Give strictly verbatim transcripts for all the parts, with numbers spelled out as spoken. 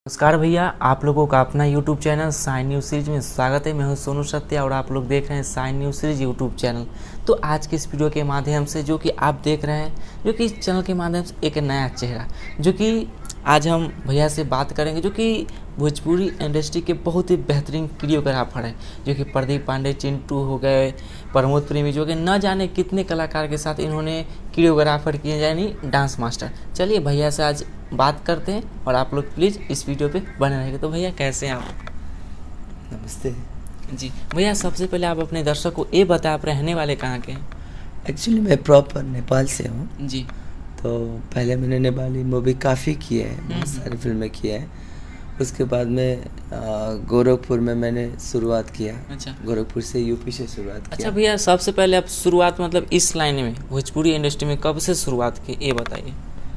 नमस्कार भैया, आप लोगों का अपना YouTube channel sign news series में स्वागत है। मैं हूं सोनू सत्या और आप लोग देख रहे हैं sign news series YouTube channel. तो आज के इस वीडियो के माध्यम से जो कि आप देख रहे हैं, जो कि इस चैनल के माध्यम से एक नया चेहरा, जो कि आज हम भैया से बात करेंगे, जो कि भोजपुरी इंडस्ट्री के बहुत ही बेहतरीन कोरियोग्राफर हैं, जो कि प्रदीप पांडे, चिंटू हो गए, प्रमोद प्रेमी, जो कि न जाने कितने कलाकार के साथ इन्होंने कोरियोग्राफर किए, यानी डांस मास्टर। चलिए भैया से आज बात करते हैं और आप लोग प्लीज़ इस वीडियो पे बने रहेंगे। तो भैया कैसे हैं आप? नमस्ते जी भैया, सबसे पहले आप अपने दर्शक को ये बताएं, आप रहने वाले कहाँ के हैं? एक्चुअली मैं प्रॉपर नेपाल से हूँ। जी। तो पहले मैंने नेपाली मूवी काफ़ी किए हैं, बहुत सारी फिल्में किए हैं। उसके बाद में गोरखपुर में मैंने शुरुआत किया। अच्छा। गोरखपुर से यूपी से शुरुआत किया। अच्छा भैया, सबसे पहले आप शुरुआत मतलब इस लाइन में भोजपुरी इंडस्ट्री में कब से शुरुआत की, ये बताइए।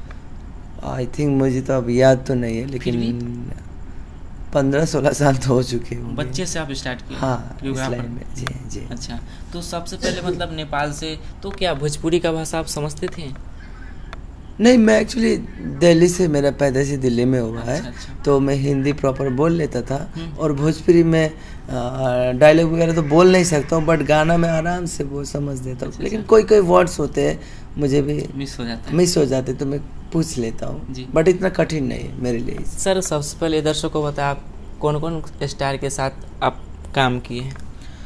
आई थिंक मुझे तो अब याद तो नहीं है, लेकिन पंद्रह सोलह साल तो हो चुके हैं। बच्चे से आप स्टार्ट किए? हाँ, इस लाइन में। जी जी। अच्छा, तो सबसे पहले मतलब नेपाल से, तो क्या भोजपुरी का भाषा आप समझते थे? नहीं, मैं एक्चुअली दिल्ली से, मेरा पैदाइशी दिल्ली में हुआ है। अच्छा, अच्छा। तो मैं हिंदी प्रॉपर बोल लेता था और भोजपुरी में डायलॉग वगैरह तो बोल नहीं सकता हूँ, बट गाना में आराम से वो समझ देता हूँ। अच्छा, लेकिन अच्छा। कोई कोई वर्ड्स होते हैं मुझे भी मिस हो जाता है। मिस हो जाते, तो मैं पूछ लेता हूँ, बट इतना कठिन नहीं है मेरे लिए। सर, सबसे पहले दर्शकों को बताएं, आप कौन कौन स्टार के साथ आप काम किए हैं?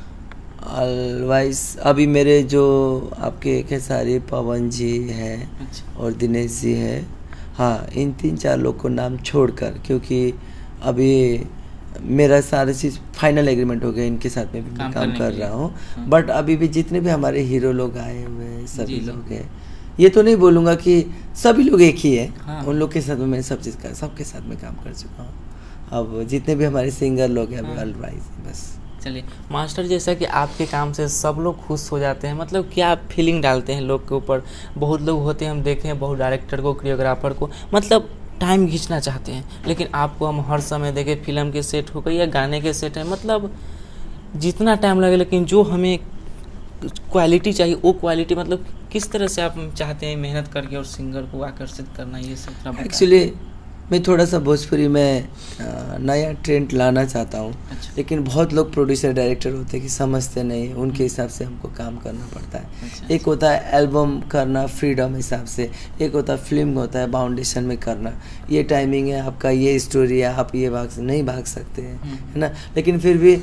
अलवाइज अभी मेरे जो आपके खेसारी, पवन जी हैं। अच्छा। और दिनेश जी हैं। हाँ, इन तीन चार लोग को नाम छोड़कर, क्योंकि अभी मेरा सारी चीज़ फाइनल एग्रीमेंट हो गया, इनके साथ में भी मैं काम कर रहा हूँ। बट अभी भी जितने भी हमारे हीरो लोग आए हुए हैं, सभी लोग हैं। ये तो नहीं बोलूँगा कि सभी लोग एक ही है। हाँ। उन लोग के साथ में मैंने सब चीज़ का सबके साथ में काम कर चुका हूँ। अब जितने भी हमारे सिंगर लोग हैं, अभी अलवाइज बस। चलिए मास्टर, जैसा कि आपके काम से सब लोग खुश हो जाते हैं, मतलब क्या आप फीलिंग डालते हैं लोग के ऊपर? बहुत लोग होते हैं, हम देखे हैं, बहुत डायरेक्टर को, कोरियोग्राफर को मतलब टाइम खींचना चाहते हैं, लेकिन आपको हम हर समय देखें, फिल्म के सेट हो गई या गाने के सेट है, मतलब जितना टाइम लगे, लेकिन जो हमें क्वालिटी चाहिए वो क्वालिटी, मतलब किस तरह से आप चाहते हैं मेहनत करके और सिंगर को आकर्षित करना, ये सब? एक्चुअली मैं थोड़ा सा भोजपुरी में नया ट्रेंड लाना चाहता हूँ। अच्छा। लेकिन बहुत लोग प्रोड्यूसर, डायरेक्टर होते हैं कि समझते नहीं, उनके हिसाब से हमको काम करना पड़ता है। अच्छा। एक होता है एल्बम करना फ्रीडम हिसाब से, एक होता है फिल्म होता है बाउंडेशन में करना। ये टाइमिंग है आपका, ये स्टोरी है, आप ये भाग नहीं भाग सकते हैं, है ना। लेकिन फिर भी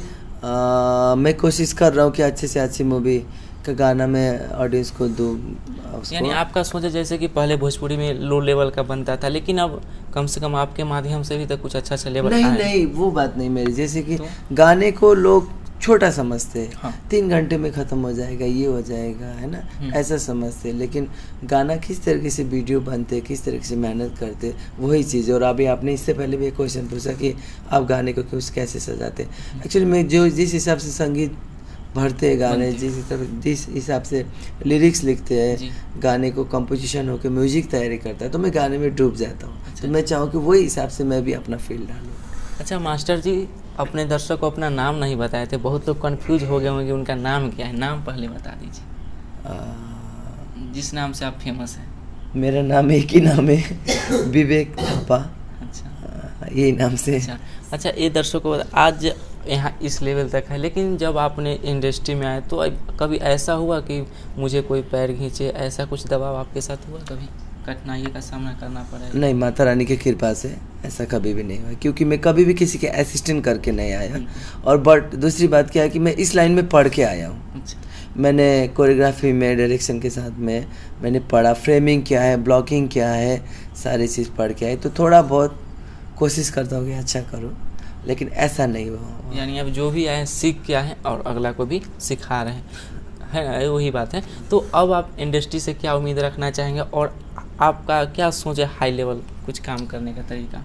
आ, मैं कोशिश कर रहा हूँ कि अच्छे से अच्छी मूवी का गाना मैं ऑडियंस को दूँ। यानी आपका सोचा जैसे कि पहले भोजपुरी में लो लेवल का बनता था, लेकिन अब कम से कम आपके माध्यम से भी तो कुछ अच्छा अच्छा लेवल नहीं आए। नहीं, वो बात नहीं मेरी। जैसे कि तो? गाने को लोग छोटा समझते हैं। हाँ। तीन घंटे में ख़त्म हो जाएगा, ये हो जाएगा, है ना, ऐसा समझते हैं। लेकिन गाना किस तरीके से वीडियो बनते, किस तरीके से मेहनत करते, वही चीज़। और अभी आपने इससे पहले भी एक क्वेश्चन पूछा कि आप गाने को क्यों कैसे सजाते। एक्चुअली मैं जो जिस हिसाब से संगीत भरते हैं गाने, जिस जिस हिसाब से लिरिक्स लिखते हैं, गाने को कंपोजिशन होकर म्यूजिक तैयारी करता है, तो मैं गाने में डूब जाता हूँ। अच्छा। तो मैं चाहूँ कि वही हिसाब से मैं भी अपना फील डालूँ। अच्छा मास्टर जी, अपने दर्शक को अपना नाम नहीं बताए थे, बहुत लोग कंफ्यूज हो गए होंगे उनका नाम क्या है, नाम पहले बता दीजिए। जिस नाम से आप फेमस हैं। मेरा नाम एक ही नाम है, विवेक थापा। अच्छा, यही नाम से। अच्छा अच्छा, ये दर्शकों आज यहाँ इस लेवल तक है, लेकिन जब आपने इंडस्ट्री में आए तो कभी ऐसा हुआ कि मुझे कोई पैर खींचे, ऐसा कुछ दबाव आपके साथ हुआ, कभी कठिनाई का सामना करना पड़ा? नहीं, माता रानी की कृपा से ऐसा कभी भी नहीं हुआ, क्योंकि मैं कभी भी किसी के असिस्टेंट करके नहीं आया। और बट दूसरी बात क्या है कि मैं इस लाइन में पढ़ के आया हूँ। अच्छा। मैंने कोरियोग्राफी में, डायरेक्शन के साथ में मैंने पढ़ा, फ्रेमिंग क्या है, ब्लॉकिंग क्या है, सारी चीज़ पढ़ के आई। तो थोड़ा बहुत कोशिश करता हूँ कि अच्छा करूँ, लेकिन ऐसा नहीं हुआ। यानी अब जो भी आए सीख के आए और अगला को भी सिखा रहे हैं, है ना, वही बात है। तो अब आप इंडस्ट्री से क्या उम्मीद रखना चाहेंगे और आपका क्या सोच है हाई लेवल कुछ काम करने का तरीका?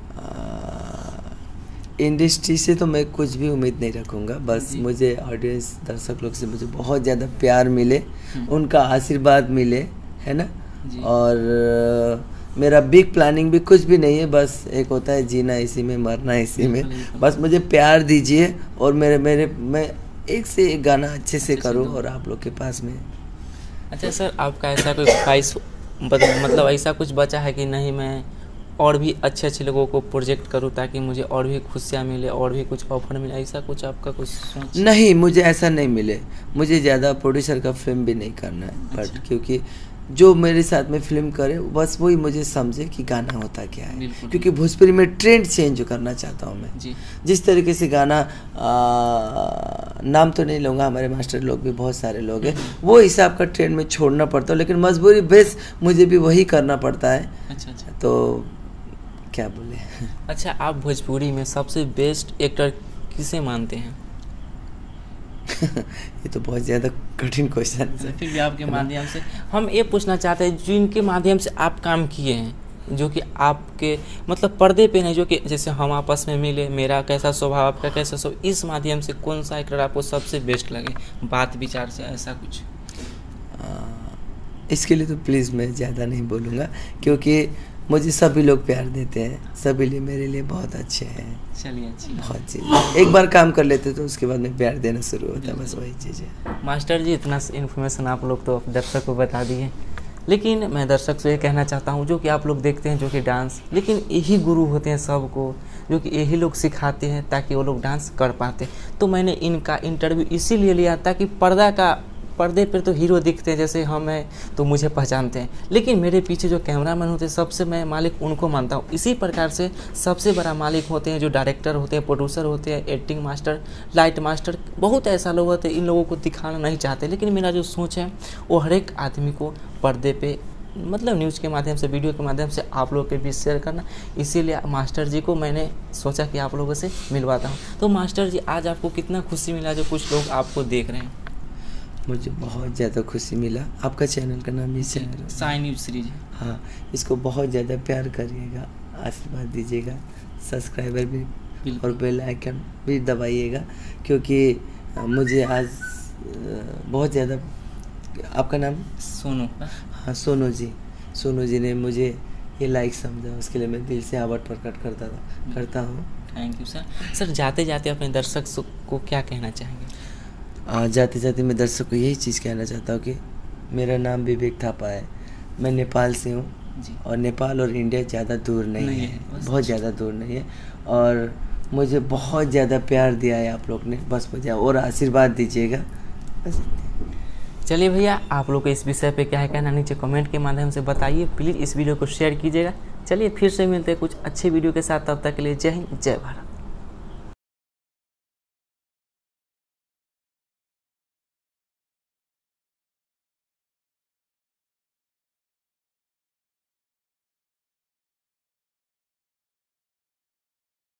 इंडस्ट्री से तो मैं कुछ भी उम्मीद नहीं रखूँगा, बस मुझे ऑडियंस, दर्शक लोग से मुझे बहुत ज़्यादा प्यार मिले, उनका आशीर्वाद मिले, है ना। और मेरा बिग प्लानिंग भी कुछ भी नहीं है, बस एक होता है जीना इसी में, मरना इसी में। बस मुझे प्यार दीजिए और मेरे मेरे मैं एक से एक गाना अच्छे से करूं और आप लोग के पास में। अच्छा सर, आपका ऐसा कोई ख्वाहिश मतलब ऐसा कुछ बचा है कि नहीं मैं और भी अच्छे अच्छे लोगों को प्रोजेक्ट करूँ ताकि मुझे और भी खुशियाँ मिले और भी कुछ ऑफर मिले, ऐसा कुछ आपका कुछ सोच? नहीं, मुझे ऐसा नहीं मिले। मुझे ज़्यादा प्रोड्यूसर का फिल्म भी नहीं करना है, बट अच्छा। क्योंकि जो मेरे साथ में फिल्म करे बस वही मुझे समझे कि गाना होता क्या है, क्योंकि भोजपुरी में ट्रेंड चेंज करना चाहता हूँ मैं। जी। जिस तरीके से गाना आ, नाम तो नहीं लूँगा, हमारे मास्टर लोग भी बहुत सारे लोग हैं, वो हिसाब का ट्रेंड में छोड़ना पड़ता है, लेकिन मजबूरी बेस मुझे भी वही करना पड़ता है। अच्छा अच्छा। तो क्या बोले। अच्छा, आप भोजपुरी में सबसे बेस्ट एक्टर किसे मानते हैं? ये तो बहुत ज़्यादा कठिन क्वेश्चन है। फिर भी आपके माध्यम से हम ये पूछना चाहते हैं, जिनके माध्यम से आप काम किए हैं, जो कि आपके मतलब पर्दे पे नहीं, जो कि जैसे हम आपस में मिले, मेरा कैसा स्वभाव आपका कैसा स्वभाव, इस माध्यम से कौन सा एक्टर आपको सबसे बेस्ट लगे बात विचार से, ऐसा कुछ? आ, इसके लिए तो प्लीज़ मैं ज़्यादा नहीं बोलूँगा, क्योंकि मुझे सभी लोग प्यार देते हैं, सभी लिए मेरे लिए बहुत अच्छे हैं। चलिए अच्छी बहुत चीज़, एक बार काम कर लेते तो उसके बाद में प्यार देना शुरू होता है, बस वही चीज़ है। मास्टर जी, इतना इन्फॉर्मेशन आप लोग तो दर्शक को बता दिए, लेकिन मैं दर्शक से ये कहना चाहता हूँ, जो कि आप लोग देखते हैं जो कि डांस, लेकिन यही गुरु होते हैं सबको, जो कि यही लोग सिखाते हैं ताकि वो लोग डांस कर पाते। तो मैंने इनका इंटरव्यू इसीलिए लिया ताकि पर्दा का पर्दे पर तो हीरो दिखते हैं, जैसे हम हैं तो मुझे पहचानते हैं, लेकिन मेरे पीछे जो कैमरामैन होते हैं सबसे मैं मालिक उनको मानता हूँ। इसी प्रकार से सबसे बड़ा मालिक होते हैं जो डायरेक्टर होते हैं, प्रोड्यूसर होते हैं, एडिटिंग मास्टर, लाइट मास्टर, बहुत ऐसा लोग होते हैं। इन लोगों को दिखाना नहीं चाहते, लेकिन मेरा जो सोच है वो हर एक आदमी को पर्दे पे मतलब न्यूज़ के माध्यम से, वीडियो के माध्यम से आप लोगों के बीच शेयर करना। इसीलिए मास्टर जी को मैंने सोचा कि आप लोगों से मिलवाता हूँ। तो मास्टर जी, आज आपको कितना खुशी मिला जो कुछ लोग आपको देख रहे हैं? मुझे बहुत ज़्यादा खुशी मिला। आपका चैनल का नाम ही चैनल साई न्यूज़ सीरीज। हाँ, इसको बहुत ज़्यादा प्यार करिएगा, आशीर्वाद दीजिएगा, सब्सक्राइबर भी और बेल आइकन भी दबाइएगा, क्योंकि मुझे आज बहुत ज़्यादा, आपका नाम? सोनू। हाँ, सोनू जी, सोनू जी ने मुझे ये लाइक समझा, उसके लिए मैं दिल से आभार प्रकट करता था करता हूँ। Thank you sir. सर, जाते जाते अपने दर्शक को क्या कहना चाहेंगे? जाते जाते मैं दर्शक को यही चीज़ कहना चाहता हूँ कि मेरा नाम विवेक थापा है, मैं नेपाल से हूँ, और नेपाल और इंडिया ज़्यादा दूर नहीं, नहीं है, है बहुत ज़्यादा दूर नहीं है, और मुझे बहुत ज़्यादा प्यार दिया है आप लोग ने, बस मुझे और आशीर्वाद दीजिएगा। चलिए भैया, आप लोग को इस विषय पे क्या है कहना, नीचे कमेंट के माध्यम से बताइए, प्लीज़ इस वीडियो को शेयर कीजिएगा। चलिए फिर से मिलते हैं कुछ अच्छे वीडियो के साथ, तब तक के लिए जय हिंद, जय भारत।